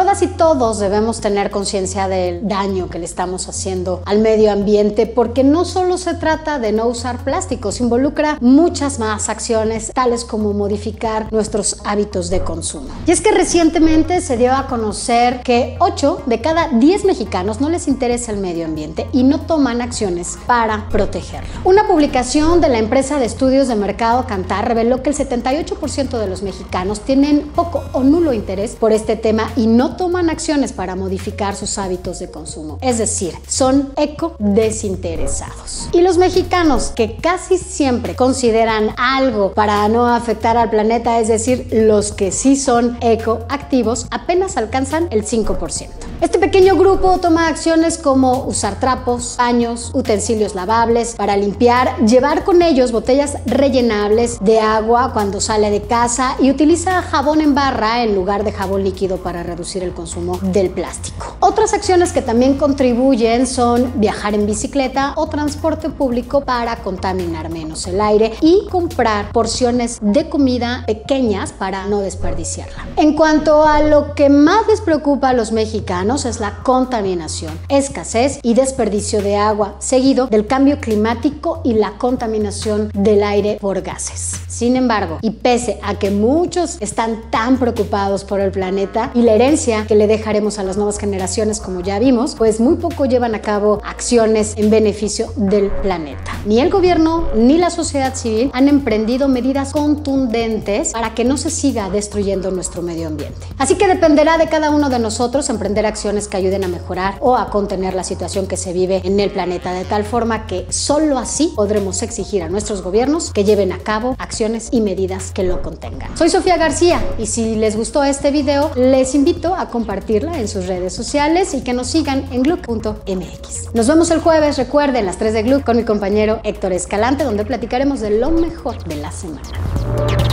Todas y todos debemos tener conciencia del daño que le estamos haciendo al medio ambiente, porque no solo se trata de no usar plásticos, involucra muchas más acciones, tales como modificar nuestros hábitos de consumo. Y es que recientemente se dio a conocer que 8 de cada 10 mexicanos no les interesa el medio ambiente y no toman acciones para protegerlo. Una publicación de la empresa de estudios de mercado Kantar reveló que el 78% de los mexicanos tienen poco o nulo interés por este tema y no toman acciones para modificar sus hábitos de consumo. Es decir, son eco-desinteresados. Y los mexicanos que casi siempre consideran algo para no afectar al planeta, es decir, los que sí son ecoactivos, apenas alcanzan el 5%. Este pequeño grupo toma acciones como usar trapos, paños, utensilios lavables para limpiar, llevar con ellos botellas rellenables de agua cuando sale de casa y utiliza jabón en barra en lugar de jabón líquido para reducir el consumo del plástico. Otras acciones que también contribuyen son viajar en bicicleta o transporte público para contaminar menos el aire y comprar porciones de comida pequeñas para no desperdiciarla. En cuanto a lo que más les preocupa a los mexicanos, es la contaminación, escasez y desperdicio de agua, seguido del cambio climático y la contaminación del aire por gases. Sin embargo, y pese a que muchos están tan preocupados por el planeta y la herencia que le dejaremos a las nuevas generaciones, como ya vimos, pues muy poco llevan a cabo acciones en beneficio del planeta. Ni el gobierno ni la sociedad civil han emprendido medidas contundentes para que no se siga destruyendo nuestro medio ambiente. Así que dependerá de cada uno de nosotros emprender acciones que ayuden a mejorar o a contener la situación que se vive en el planeta, de tal forma que solo así podremos exigir a nuestros gobiernos que lleven a cabo acciones y medidas que lo contengan. Soy Sofía García y si les gustó este video, les invito a compartirla en sus redes sociales y que nos sigan en Gluck.mx. Nos vemos el jueves, recuerden, las 3 de Gluck con mi compañero Héctor Escalante, donde platicaremos de lo mejor de la semana.